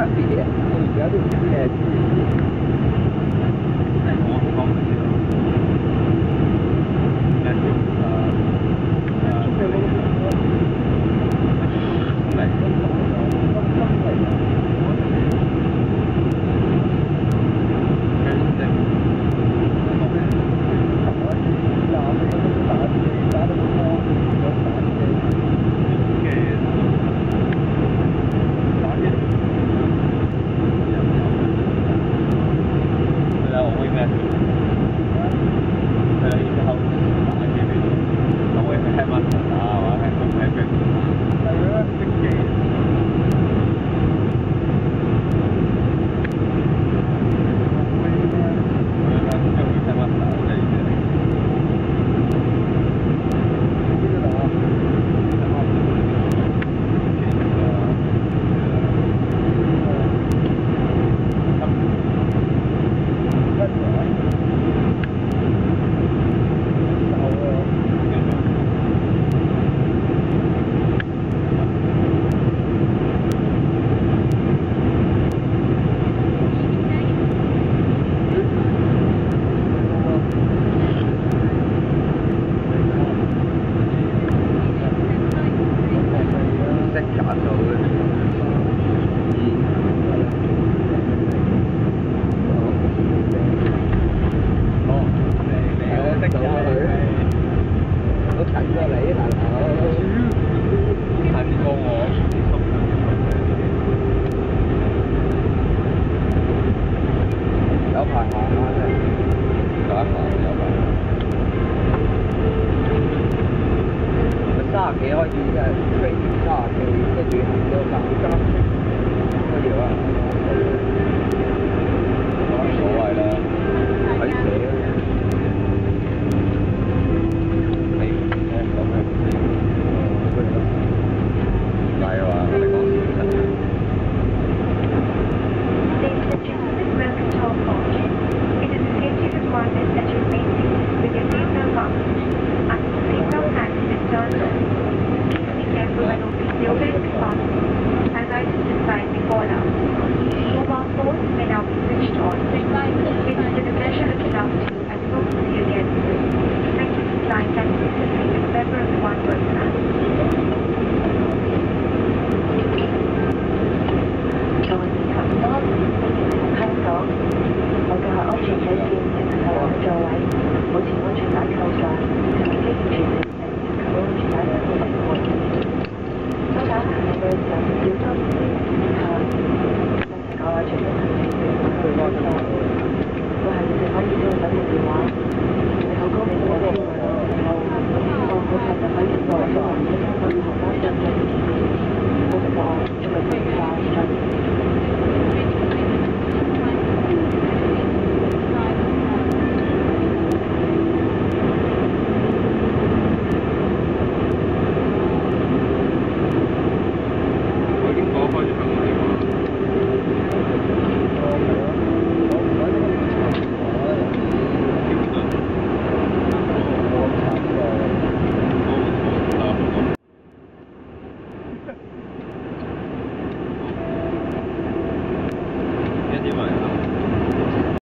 別，我而家都唔知咩字。我講唔知道。30幾開始即係飛30幾，跟住行到30都要啊，冇所謂啦，睇死啦。係咁樣唔係啊嘛，你講事實。 As I described before now, mobile phones may now be switched on. It has been a pleasure looking after you and hope to see you again soon. Thank you for flying Cathay Pacific as a member of the One World family. 各位乘客唔該，香港，我嘅安全車線正係後兩座位，保持安全帶扣上，同埋機器全程及安全帶相關情況。收打行李嘅時候小心，我係你哋可以將手提電話。